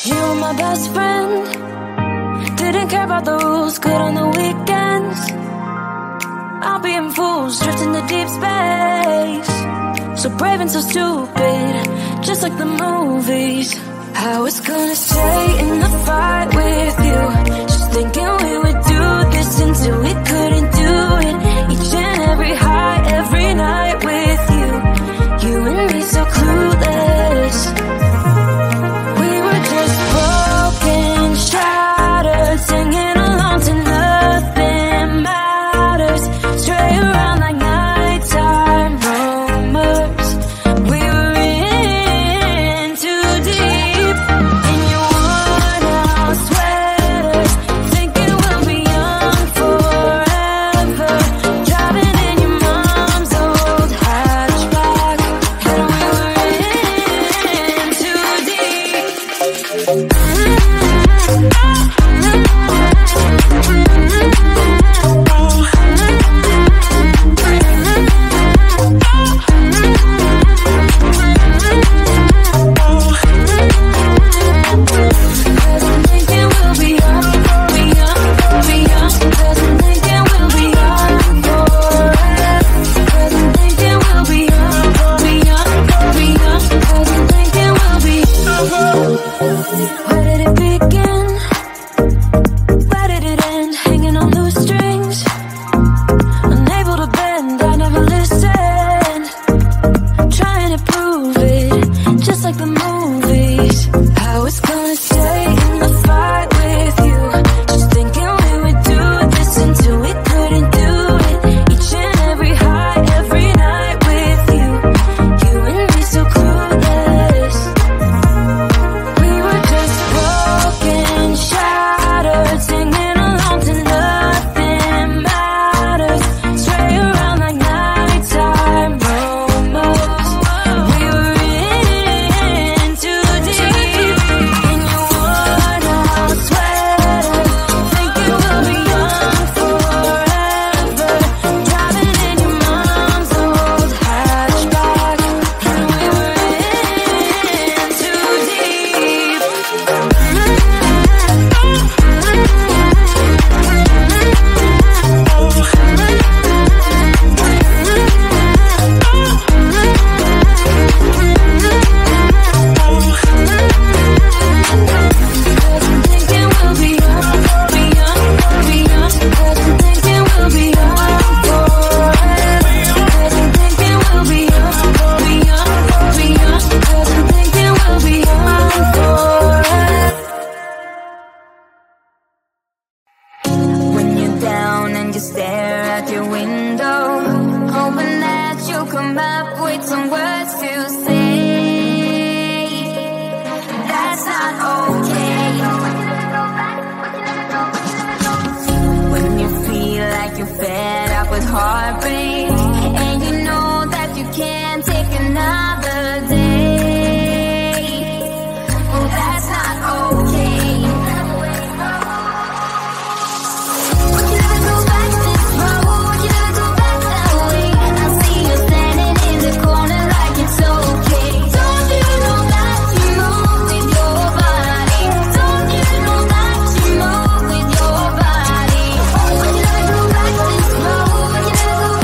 You were my best friend. Didn't care about the rules, good on the weekends. I'll be in fools, drifting to deep space. So brave and so stupid, just like the movies. I was gonna stay in the fight with you, just thinking we would do this until we couldn't do it. Each and every high, every night with you. You and me so clueless. We were just broken, shattered, singing along to nothing matters. Stray around like nighttime rumors. We were in too deep. In your worn-out sweaters, thinking we'll be young forever. Driving in your mom's old hatchback, and we were in too deep. Where did it begin? Where did it end? Hanging on loose strings, unable to bend, I never listened. Trying to prove it, just like the movies. I was gonna stay in the fight with you, just thinking we would do this until we couldn't do it. Each and every high, every night with you. You and me so clueless. We were just broken, shattered, singing along to nothing matters. Stray around like nighttime rumors. We were in too deep. In your worn-out sweaters, thinking we'll be young forever. Driving in your mom's old hatchback, and we were in too deep. Thinking we'll be young, be young, be young. 'Cause I'm thinking we'll be young forever. 'Cause I'm thinking we'll be young, be young, be young. 'Cause I'm thinking we'll be young forever. When you're down and you stare out your window, hoping that you'll come up with some words to say. That's not okay. When you feel like you're fed up with heartbreak, and you know that you can't take another day. Oh, that's not okay. Would you never go back this road? Would you never go back that way? I see you standing in the corner like it's okay. Don't you know that you move with your body? Don't you know that you move with your body? Would you never go back this road? Would you never go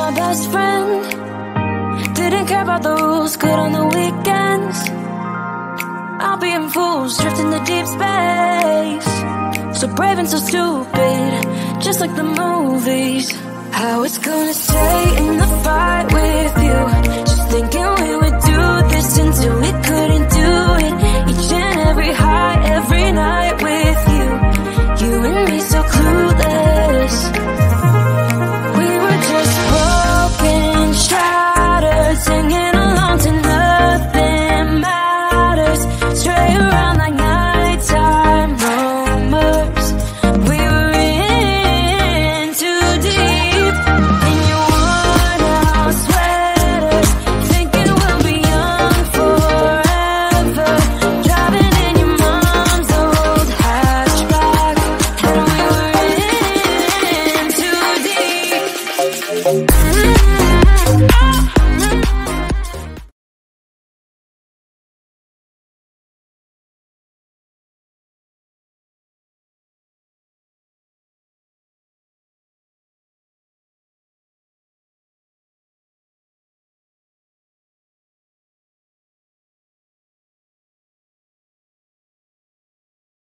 my best friend. Didn't care about the rules, good on the weekends. I'll be in fools, drifting to deep space. So brave and so stupid, just like the movies. I was gonna stay in the fight with you, just thinking we would do this until we couldn't do it. Each and every high, every night with you. You and me so clueless. We were just broken, shattered, singing along to nothing matters. Stray around like nighttime rumors. We were in too deep. In your worn-out sweaters, thinking we'll be young forever. Driving in your mom's old hatchback, and we were in too deep.